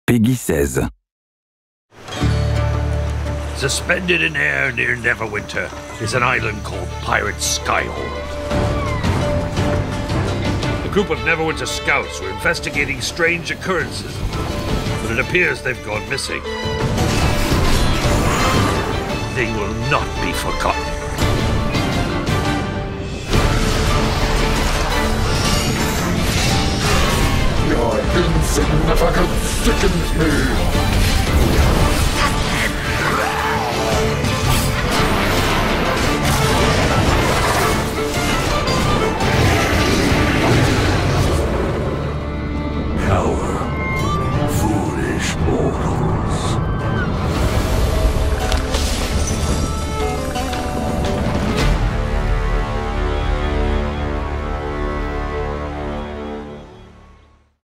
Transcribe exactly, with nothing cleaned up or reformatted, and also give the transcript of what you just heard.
Peggy seize. Suspended in air near Neverwinter is an island called Pirate Skyhold. A group of Neverwinter scouts were investigating strange occurrences, but it appears they've gone missing. They will not be forgotten. Your insignificance sickens me. Power.